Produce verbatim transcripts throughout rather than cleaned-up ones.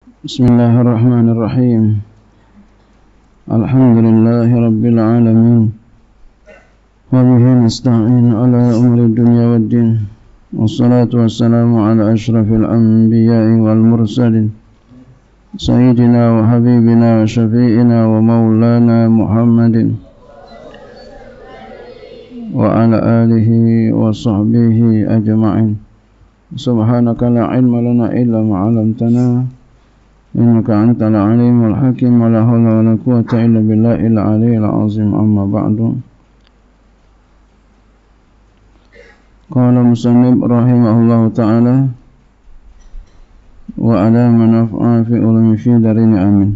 Bismillahirrahmanirrahim. Alhamdulillahi rabbil alamin. Wa bihi nasta'in ala umuri dunya waddin. Wassalatu wassalamu ala asyrafil anbiya'i wal mursalin. Sayyidina wa habibina wa syafi'ina wa maulana Muhammadin wa ala alihi wa sahbihi ajma'in. Subhanaka la ilma lana illa ma 'allamtana innaka antal alimul hakim. wa la haula wa la quwwata illa billahil aliyyil azim. Amma ba'du. Qala musannif rahimahullahu ta'ala wa ala man naf'a fi ulumi fi darini amin.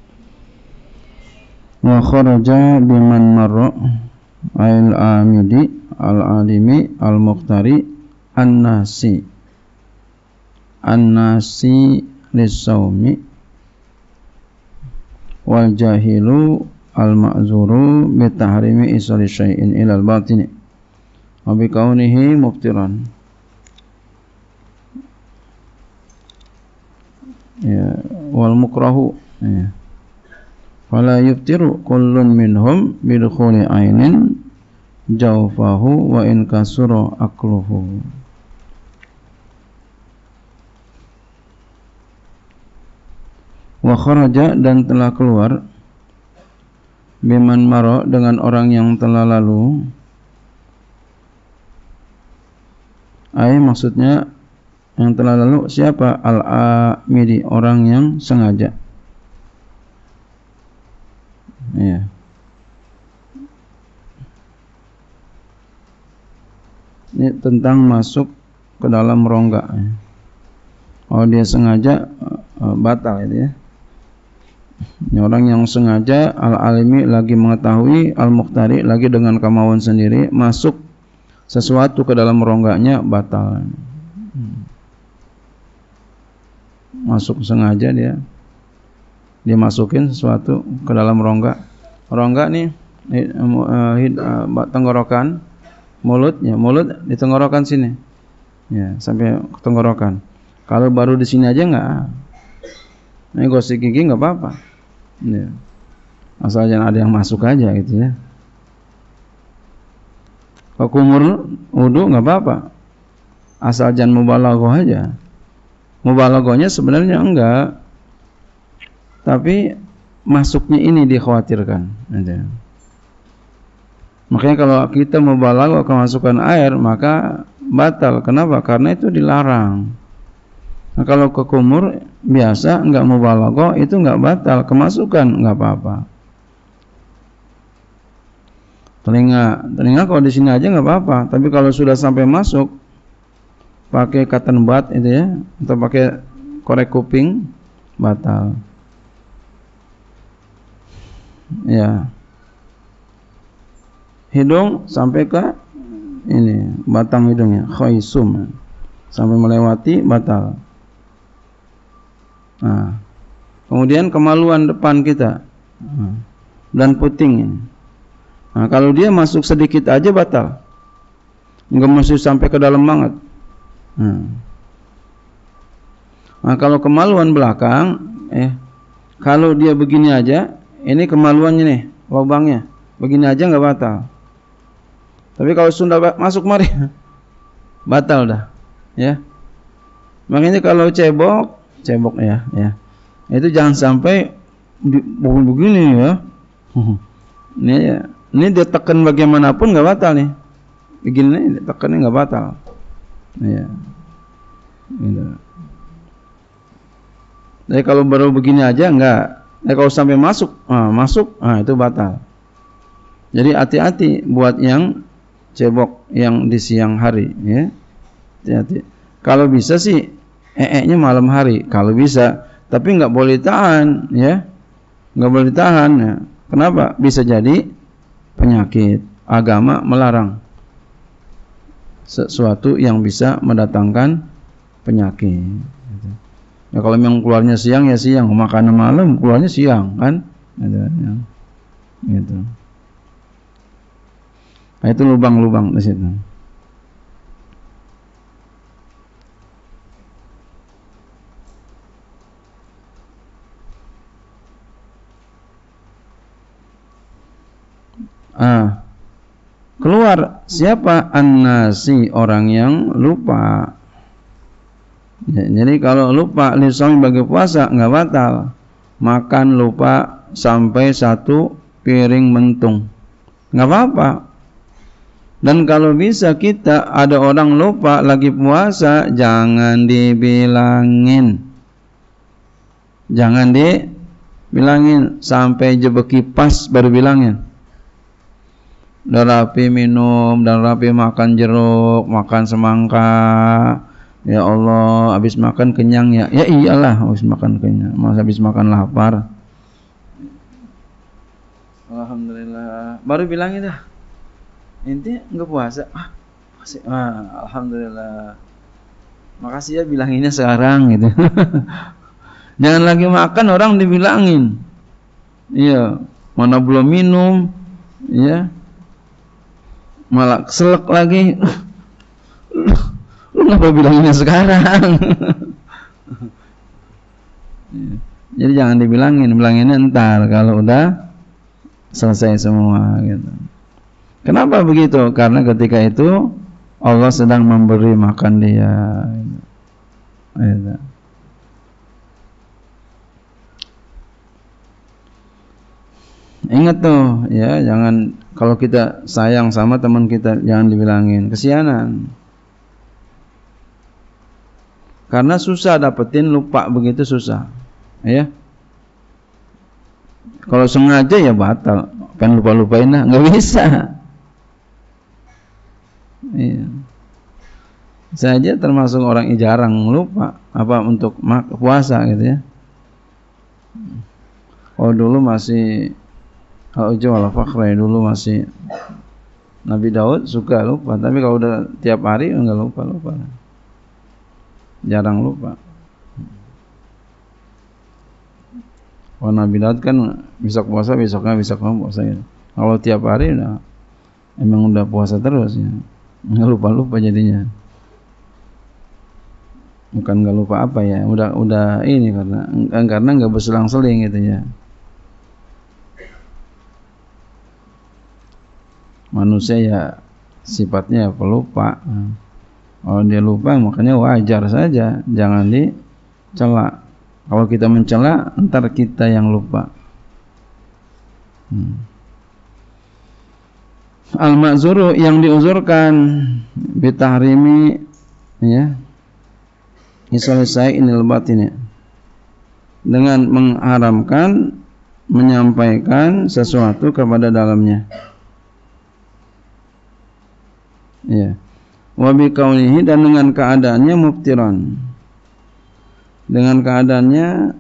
Wa kharaja biman marra al amidi al alimi al muqtari an-nasi an-nasi lissaumi wal jahilu al ma'zuru bitahrimi isali syai'in ilal batini wa bikaunihi muftiran. Ya, wal mukrahu ya. Fala yuftiru kullun minhum bidukhuli ainin jawfahu wa in kasura akluhu. Wa kharaja, dan telah keluar, biman maro, dengan orang yang telah lalu. Ai maksudnya yang telah lalu siapa? Al-amidi, orang yang sengaja. Ya. Ini tentang masuk ke dalam rongga. Oh, dia sengaja batal itu ya. Ini orang yang sengaja, al-alimi lagi mengetahui, al-muqtari lagi dengan kemauan sendiri masuk sesuatu ke dalam rongganya, batal. Masuk sengaja dia, dia masukin sesuatu ke dalam rongga. Rongga nih uh, uh, tenggorokan, mulutnya, mulut di tenggorokan sini, ya sampai ke tenggorokan. Kalau baru di sini aja nggak, ini gosok gigi nggak apa-apa. Ya. Asal jangan ada yang masuk aja gitu ya. Kalau kumur wudu nggak apa-apa, asal jangan mubalaghah aja. Mubalaghahnya sebenarnya enggak, tapi masuknya ini dikhawatirkan. Gitu. Makanya kalau kita mubalaghah kemasukan air maka batal. Kenapa? Karena itu dilarang. Nah, kalau ke kumur biasa enggak mubalaghah itu enggak batal, kemasukan enggak apa-apa. Telinga, telinga kalau di sini aja enggak apa-apa, tapi kalau sudah sampai masuk pakai cotton bud itu ya, atau pakai korek kuping, batal. Ya. Hidung sampai ke ini, batang hidungnya, khaisum. Sampai melewati, batal. Nah, kemudian kemaluan depan kita nah, dan puting ini. Nah, kalau dia masuk sedikit aja batal, enggak mesti sampai ke dalam banget. Nah, nah kalau kemaluan belakang, eh, kalau dia begini aja, ini kemaluannya nih, lubangnya, begini aja enggak batal. Tapi kalau sudah masuk mari, batal dah, ya. Makanya kalau cebok cebok ya, ya. Itu jangan sampai begini ya. Ini ya, ini dia tekan bagaimanapun enggak batal nih. Begini tekannya enggak batal. Ya. Gitu. Jadi kalau baru begini aja enggak. Nah, kalau sampai masuk, ah, masuk, ah itu batal. Jadi hati-hati buat yang cebok yang di siang hari, ya. Hati-hati. Kalau bisa sih ee-nya malam hari kalau bisa, tapi nggak boleh tahan, ya, nggak boleh tahan. Ya. Kenapa? Bisa jadi penyakit. Agama melarang sesuatu yang bisa mendatangkan penyakit. Ya kalau memang keluarnya siang ya siang, makan malam keluarnya siang kan, gitu. Ya. Gitu. Nah, itu lubang-lubang di situ. Ah, keluar siapa? An-nasi, orang yang lupa. Ya, jadi kalau lupa lisong bagi puasa nggak batal. Makan lupa sampai satu piring mentung, nggak apa-apa. Dan kalau bisa kita ada orang lupa lagi puasa, jangan dibilangin, jangan dibilangin sampai jebeki pas baru bilangin. Udah rapi minum, dan rapi makan jeruk, makan semangka. Ya Allah, habis makan kenyang ya. Ya iyalah, habis makan kenyang. Masa habis makan lapar. Alhamdulillah. Baru bilangin dah. Ente enggak puasa. Ah, puasa. Ah, alhamdulillah. Makasih ya bilanginnya sekarang gitu. Jangan lagi makan orang dibilangin. Iya, mana belum minum, ya. Malah selek lagi. Lu ngapa bilanginnya sekarang? Jadi jangan dibilangin, bilanginnya entar kalau udah selesai semua gitu. Kenapa begitu? Karena ketika itu Allah sedang memberi makan dia. Gitu. Ingat tuh, ya, jangan kalau kita sayang sama teman kita jangan dibilangin, kesianan. Karena susah dapetin, lupa begitu susah. Ya. Kalau sengaja ya batal. Pengen lupa-lupain lah, enggak bisa. Iya. Saya aja termasuk orang yang jarang lupa apa untuk puasa gitu ya. Oh dulu masih Al-Ujub wal-Fakhr dulu masih Nabi Daud suka lupa, tapi kalau udah tiap hari enggak lupa-lupa. Jarang lupa. Oh Nabi Daud kan besok puasa, besoknya besoknya puasa ya. Kalau tiap hari udah emang udah puasa terus ya. Enggak lupa-lupa jadinya. Bukan enggak lupa apa ya, udah udah ini karena karena enggak berselang-seling gitu ya. Manusia ya sifatnya pelupa. Kalau dia lupa makanya wajar saja, jangan dicela. Kalau kita mencela, entar kita yang lupa. Hmm. Al-ma'zuru yang diuzurkan bitahrimi ya. Isolasi inil batini dengan mengharamkan menyampaikan sesuatu kepada dalamnya. Ya. Wa bi kaunihi dan dengan keadaannya muftiran. Dengan keadaannya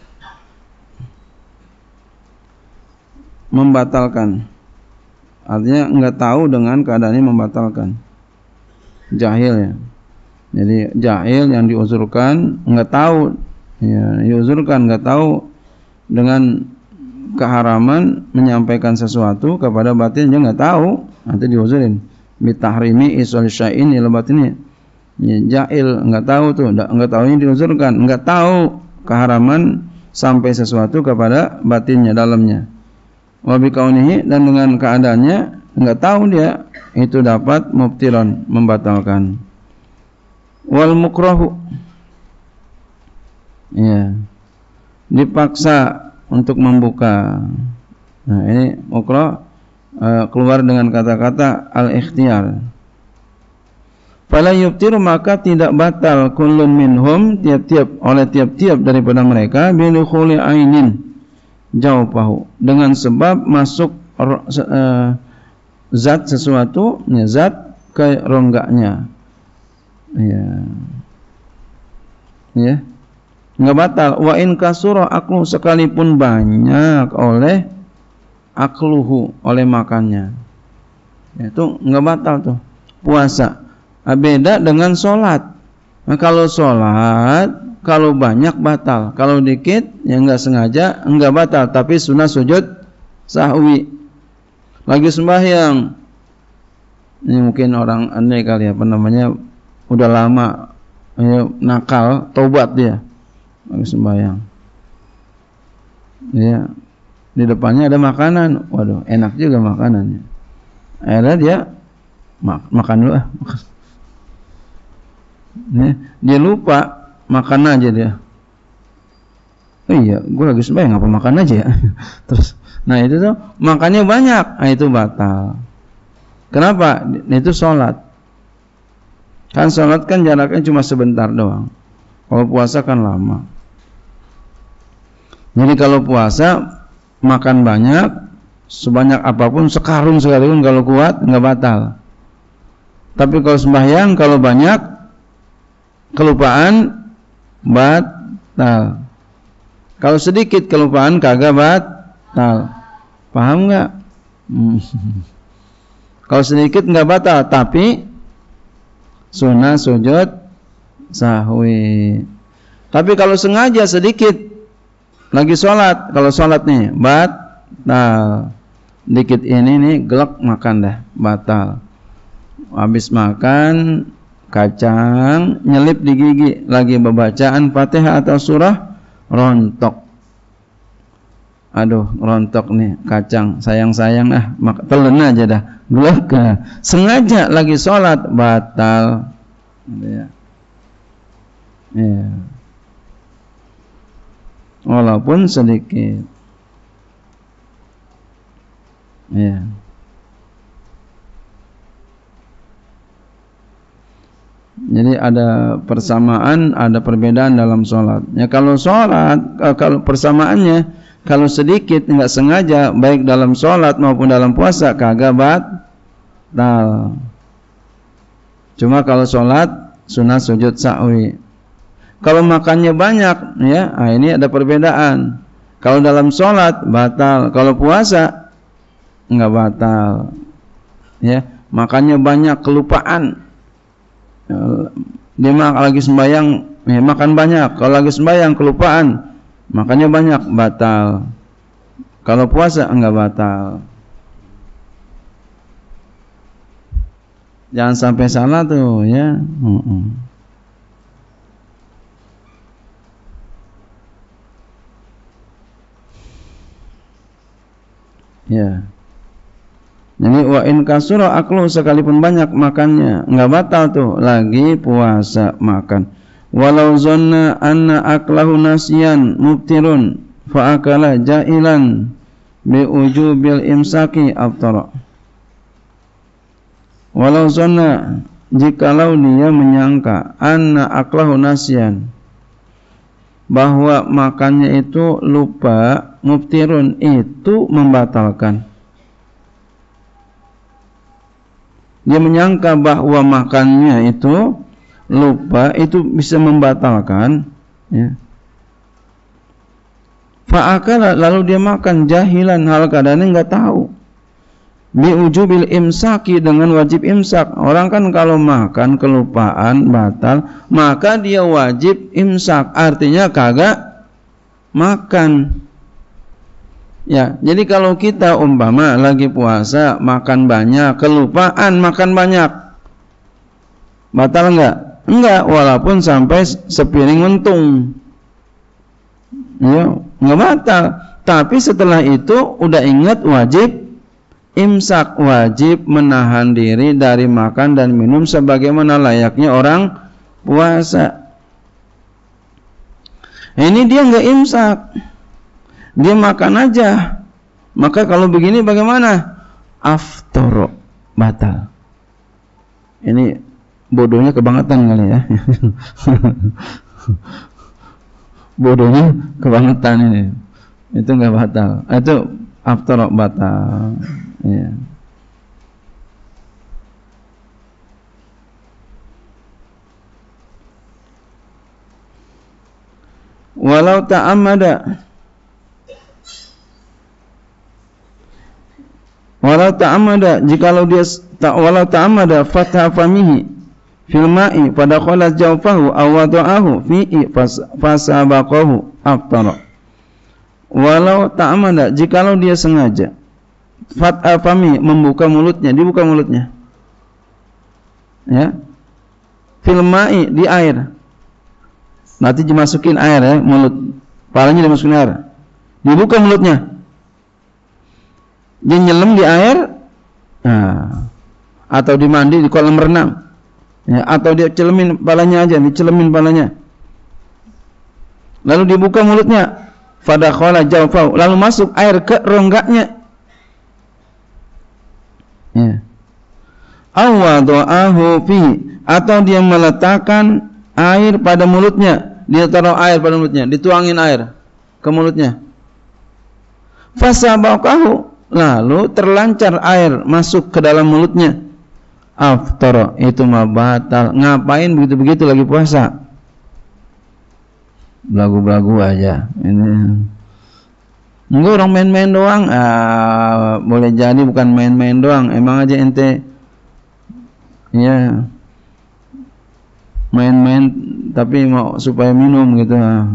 membatalkan. Artinya enggak tahu dengan keadaannya membatalkan. Jahil ya. Jadi jahil yang diuzurkan enggak tahu ya, diuzurkan enggak tahu dengan keharaman menyampaikan sesuatu kepada batin dia enggak tahu, nanti diuzurin. Bitahrimi isol syai'in ila batini. Ya, jahil enggak tahu tuh, enggak tahunya diuzurkan, enggak tahu keharaman sampai sesuatu kepada batinnya dalamnya. Wa bi kaunihi dan dengan keadaannya enggak tahu dia itu dapat mubtilan membatalkan. Wal mukrahu ya dipaksa untuk membuka. Nah, ini mukrah uh, keluar dengan kata-kata al-ikhtiyar. Fala yubtiru maka tidak batal kullun minhum tiap-tiap oleh tiap-tiap daripada mereka bilukhuli ainin jaupahu dengan sebab masuk uh, zat sesuatu ya, zat ke rongganya ya ya enggak batal. Wa in kasura aklu sekalipun banyak oleh akluhu oleh makannya itu enggak batal tuh puasa. Beda dengan sholat. Nah, kalau sholat kalau banyak batal, kalau dikit ya enggak sengaja enggak batal, tapi sunnah sujud sahwi. Lagi sembahyang ini mungkin orang aneh kali apa namanya udah lama ya, nakal tobat dia lagi sembahyang ya di depannya ada makanan, waduh enak juga makanannya Akhirnya dia mak makan dulu ah. Ya, dia lupa makan aja dia. Oh iya, gue lagi sembahyang ngapa makan aja ya. Terus, nah itu tuh makannya banyak, nah itu batal. Kenapa? Itu sholat. Kan sholat kan jaraknya cuma sebentar doang. Kalau puasa kan lama. Jadi kalau puasa makan banyak, sebanyak apapun, sekarung sekalipun kalau kuat nggak batal. Tapi kalau sembahyang kalau banyak kelupaan batal. Kalau sedikit kelupaan kagak batal. Paham nggak? Hmm. Kalau sedikit nggak batal, tapi sunnah sujud sahwi. Tapi kalau sengaja sedikit lagi sholat, kalau sholat nih batal. Dikit ini nih gelek makan dah batal. Habis makan kacang nyelip di gigi, lagi bacaan Fatihah atau surah rontok. Aduh, rontok nih kacang, sayang-sayang ah, telan aja dah. Gelek, sengaja lagi sholat batal. Ya. Ya. Walaupun sedikit. Ya. Jadi ada persamaan, ada perbedaan dalam sholat. Ya kalau sholat, kalau persamaannya, kalau sedikit nggak sengaja, baik dalam sholat maupun dalam puasa, kagak batal. Cuma kalau sholat sunat sujud sahwi. Kalau makannya banyak, ya, nah ini ada perbedaan. Kalau dalam sholat batal, kalau puasa nggak batal. Ya, makannya banyak kelupaan. Dia mak lagi sembahyang, ya, makan banyak. Kalau lagi sembahyang kelupaan, makannya banyak, batal. Kalau puasa enggak batal. Jangan sampai salah tuh, ya. Uh-uh. Ya. Jadi wa in kasura aklu, sekalipun banyak makannya enggak batal tuh, lagi puasa makan. Walau zanna anna aklahu nasyan mubtirun fa akala jailan bi ujubil imsaki aftara. Walau zanna, jikalau dia menyangka anna aklahu nasyan, bahwa makannya itu lupa, mubtirun itu membatalkan. Dia menyangka bahwa makannya itu lupa, itu bisa membatalkan, ya. Fa'akala, lalu dia makan jahilan, hal keadaannya enggak tahu. Bi ujubil imsaki, dengan wajib imsak. Orang kan kalau makan kelupaan batal, maka dia wajib imsak, artinya kagak makan. Ya, jadi kalau kita umpama lagi puasa, makan banyak, kelupaan makan banyak, batal enggak? Enggak, walaupun sampai sepiring untung. Ya, enggak batal. Tapi setelah itu udah ingat wajib imsak, wajib menahan diri dari makan dan minum sebagaimana layaknya orang puasa. Ini dia enggak imsak, dia makan aja. Maka kalau begini bagaimana? Aftoro, batal. Ini bodohnya kebangetan kali ya. Bodohnya kebangetan ini. Itu enggak batal. Itu aftoro, batal. Ya. Walau ta'amada, walau ta'amada, jikalau dia tak walau ta'amada fatha famihi fil ma'i pada khalas jawfahu aw wada'ahu fi'i fasabaqahu aftara. Walau ta'amada, jikalau dia sengaja fatha famihi, membuka mulutnya, dibuka mulutnya, ya, fil ma'i, di air, nanti dimasukin air, ya, mulut, palanya dimasukin air, dibuka mulutnya, dia nyelam di air, Nah, atau di mandi di kolam renang, ya, atau dia celemin palanya aja, dicelemin palanya. Lalu dibuka mulutnya, fadakhala jawfau, lalu masuk air ke rongganya. Ya. Awada'ahu fi, atau dia meletakkan air pada mulutnya, dia taruh air pada mulutnya, dituangin air ke mulutnya. Fasabaqahu, lalu terlancar air masuk ke dalam mulutnya. Aftara, itu mah batal. Ngapain begitu-begitu lagi puasa? Belagu-belagu aja. Ini enggak, orang main-main doang. Ah, boleh jadi bukan main-main doang. Emang aja ente ya main-main tapi mau supaya minum gitu.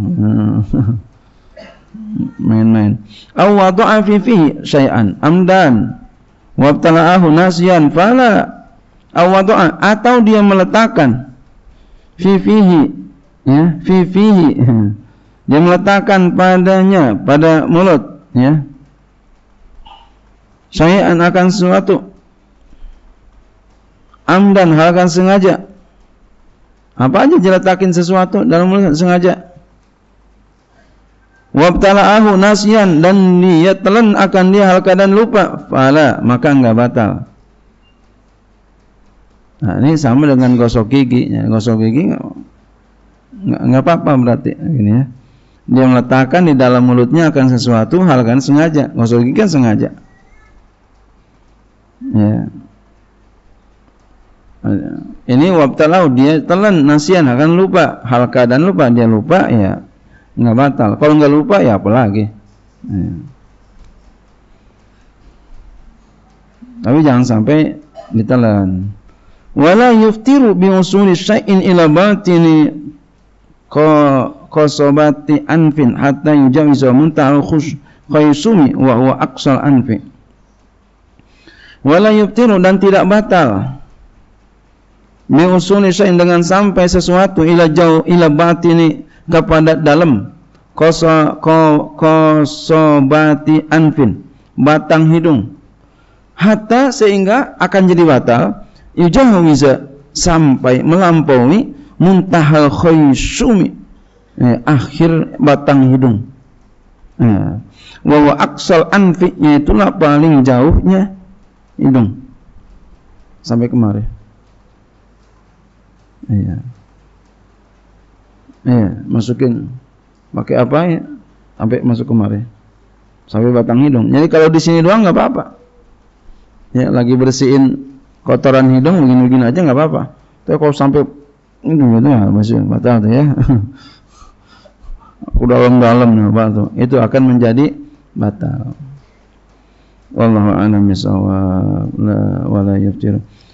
Main-main. Aw wada'a fi fihi syai'an amdan wabtala'ahu nasyan fala. Aw wada'a, atau dia meletakkan fi fihi, ya, fi fihi, dia meletakkan padanya, pada mulut, ya, syai'an akan sesuatu, amdan hal akan sengaja. Apa aja diletakin sesuatu dalam mulut sengaja. Wabtala'ahu nasyan, dan dia telan akan dia hal keadaan lupa, fala, maka enggak batal. Nah, ini sama dengan gosok gigi, ya, gosok gigi enggak enggak apa-apa berarti gini, ya. Dia meletakkan di dalam mulutnya akan sesuatu hal kan sengaja. Gosok gigi kan sengaja. Ya. Ini wabtalau, dia telan nasian akan lupa, hal keadaan lupa, dia lupa, ya enggak batal. Kalau enggak lupa ya apa lagi. Ya. Tapi jangan sampai ditelan. Wala yuftiru bi usuli syai'in ila batini qasobati anfin hatta yujawiza muntahal khaysumi wa huwa aqsal anfi. Wala yuftiru, dan tidak batal bi usuli syai'in, dengan sampai sesuatu ila jauh ila batini, kepada dalam koso kosobati anfin, batang hidung, hatta sehingga akan jadi batal, yujawiza sampai melampaui muntahal khaysumi, eh, akhir batang hidung, eh, wa wa aqsal anfi, itulah paling jauhnya hidung sampai kemari. Iya. Iya, masukin pakai apa ya? Sampai masuk kemari. Sampai batang hidung. Jadi kalau di sini doang enggak apa-apa. Ya, lagi bersihin kotoran hidung begini-begini aja enggak apa-apa. Tapi kalau sampai ini gitu ya, masih batal tuh ya. Udah dalam-dalam nih, tuh. Itu akan menjadi batal. Wallahu a'lam bishawab. La wala yuftir.